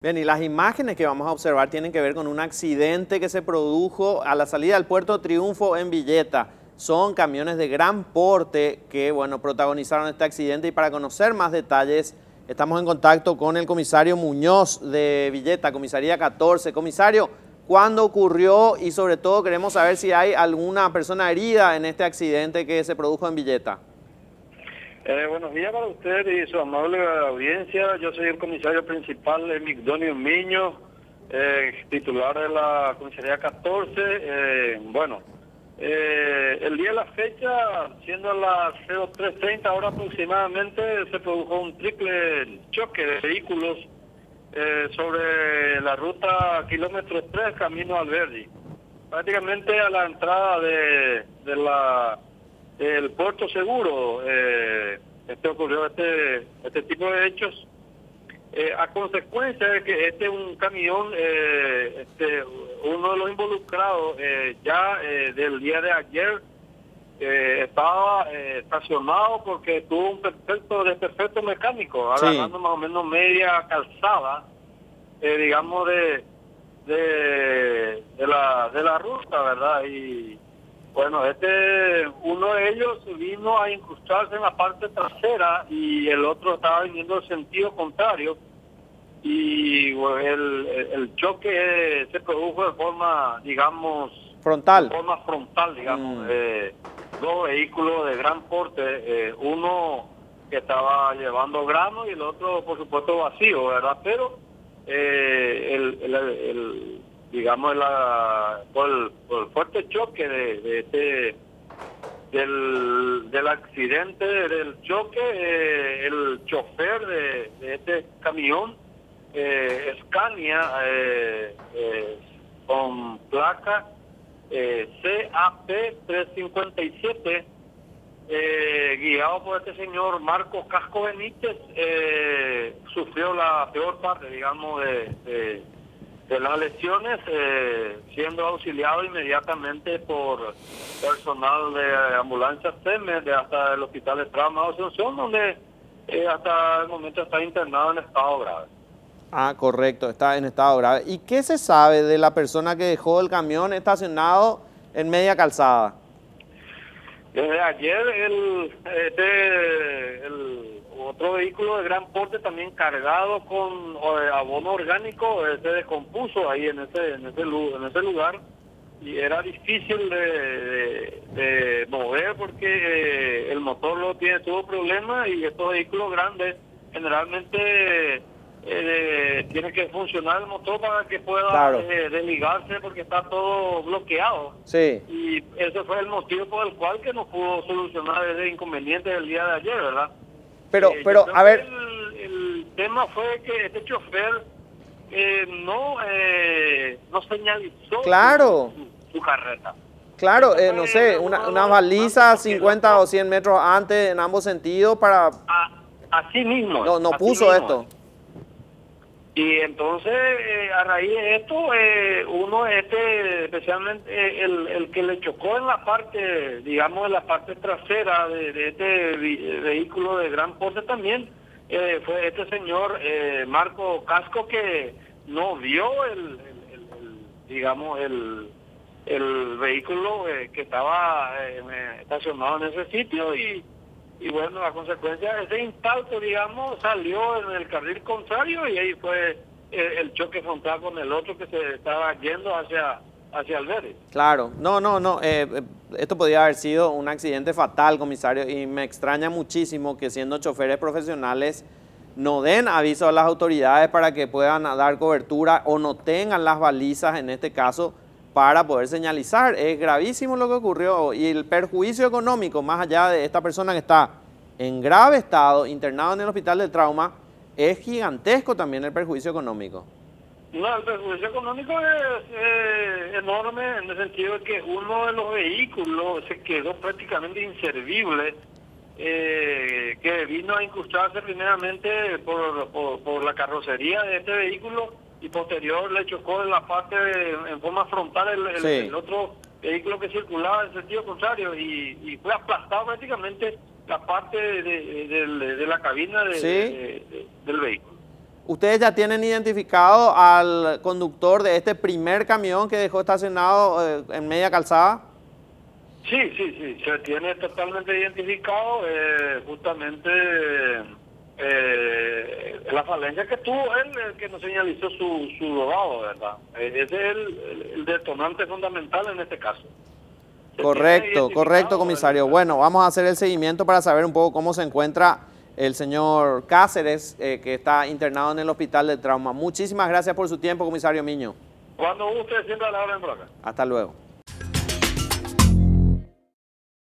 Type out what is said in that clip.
Bien, y las imágenes que vamos a observar tienen que ver con un accidente que se produjo a la salida del Puerto Triunfo en Villeta. Son camiones de gran porte que, bueno, protagonizaron este accidente, y para conocer más detalles estamos en contacto con el comisario Muñoz de Villeta, comisaría 14. Comisario, ¿cuándo ocurrió? Y sobre todo queremos saber si hay alguna persona herida en este accidente que se produjo en Villeta. Buenos días para usted y su amable audiencia. Yo soy el comisario principal, Migdonio Miño, titular de la comisaría 14. El día de la fecha, siendo a las 03:30 horas aproximadamente, se produjo un triple choque de vehículos sobre la ruta kilómetro 3, camino al Verdi. Prácticamente a la entrada del Puerto Seguro, ocurrió este tipo de hechos, a consecuencia de que un camión, uno de los involucrados del día de ayer estaba estacionado porque tuvo un desperfecto mecánico, agarrando más o menos media calzada, digamos de la ruta, ¿verdad? Y bueno, uno de ellos vino a incrustarse en la parte trasera y el otro estaba viniendo en sentido contrario, y bueno, el choque se produjo de forma, digamos, frontal. De forma frontal, digamos. Dos vehículos de gran porte, uno que estaba llevando grano y el otro, por supuesto, vacío, ¿verdad? Pero digamos, por el fuerte choque del accidente, del choque, el chofer de este camión, Scania, con placa CAP 357, guiado por este señor Marcos Casco Benítez, sufrió la peor parte, digamos, de las lesiones, siendo auxiliado inmediatamente por personal de ambulancia SEMES, hasta el Hospital de Trauma de Asunción, donde hasta el momento está internado en estado grave. Ah, correcto, está en estado grave. ¿Y qué se sabe de la persona que dejó el camión estacionado en media calzada? Desde ayer el otro vehículo de gran porte, también cargado con abono orgánico, se descompuso ahí en ese lugar, y era difícil de mover porque el motor tuvo problemas, y estos vehículos grandes generalmente tiene que funcionar el motor para que pueda desligarse, porque está todo bloqueado. Sí. Y ese fue el motivo por el cual que no pudo solucionar ese inconveniente del día de ayer, ¿verdad? Pero a ver, el tema fue que este chofer no señalizó su carreta. Claro, no sé, una baliza 50 o 100 metros antes en ambos sentidos para... Así mismo. No puso esto. Y entonces, a raíz de esto, especialmente el que le chocó en la parte, digamos, en la parte trasera de este vehículo de gran porte también, fue este señor Marco Casco, que no vio el vehículo que estaba estacionado en ese sitio, y bueno, a consecuencia de ese impacto, digamos, salió en el carril contrario, y ahí fue el choque frontal con el otro que se estaba yendo hacia el verde. Claro, no, esto podría haber sido un accidente fatal, comisario, y me extraña muchísimo que, siendo choferes profesionales, no den aviso a las autoridades para que puedan dar cobertura, o no tengan las balizas en este caso para poder señalizar. Es gravísimo lo que ocurrió, y el perjuicio económico, más allá de esta persona que está en grave estado, internado en el Hospital del Trauma, es gigantesco también el perjuicio económico. No, el perjuicio económico es enorme, en el sentido de que uno de los vehículos se quedó prácticamente inservible, que vino a incrustarse primeramente por la carrocería de este vehículo, y posterior le chocó en la parte en forma frontal el otro vehículo que circulaba en sentido contrario, y fue aplastado prácticamente la parte de la cabina del vehículo. ¿Ustedes ya tienen identificado al conductor de este primer camión que dejó estacionado en media calzada? Sí, se tiene totalmente identificado, justamente la falencia que tuvo él, el que nos señalizó su drogado, ¿verdad? Ese es el detonante fundamental en este caso. Correcto, comisario. Bueno, vamos a hacer el seguimiento para saber un poco cómo se encuentra el señor Cáceres, que está internado en el hospital de trauma. Muchísimas gracias por su tiempo, comisario Miño. Cuando usted siempre a la orden por acá. Hasta luego.